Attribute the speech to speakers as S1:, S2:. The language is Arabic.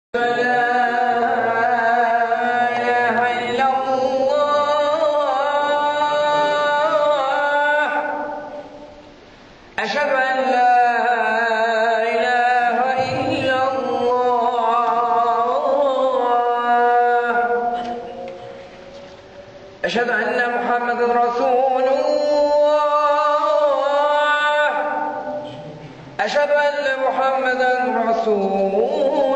S1: أشهد أن لا إله إلا الله. أشهد أن محمدا رسول الله. أشهد أن محمدا رسول الله.